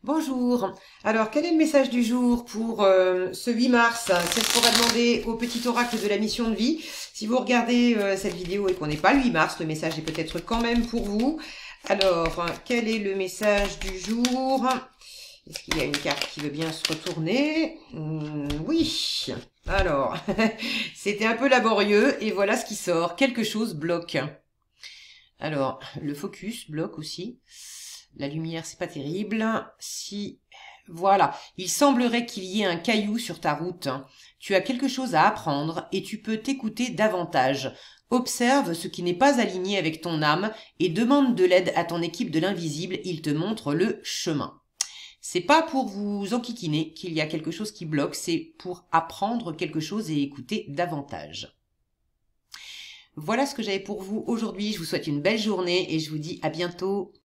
Bonjour. Alors, quel est le message du jour pour ce 8 mars? C'est ce qu'on va demander au petit oracle de la mission de vie. Si vous regardez cette vidéo et qu'on n'est pas le 8 mars, le message est peut-être quand même pour vous. Alors, quel est le message du jour? Est-ce qu'il y a une carte qui veut bien se retourner? Oui. Alors, c'était un peu laborieux et voilà ce qui sort. Quelque chose bloque. Alors, le focus bloque aussi. La lumière, c'est pas terrible. Si, voilà, il semblerait qu'il y ait un caillou sur ta route. Tu as quelque chose à apprendre et tu peux t'écouter davantage. Observe ce qui n'est pas aligné avec ton âme et demande de l'aide à ton équipe de l'invisible. Il te montre le chemin. C'est pas pour vous enquiquiner qu'il y a quelque chose qui bloque, c'est pour apprendre quelque chose et écouter davantage. Voilà ce que j'avais pour vous aujourd'hui. Je vous souhaite une belle journée et je vous dis à bientôt.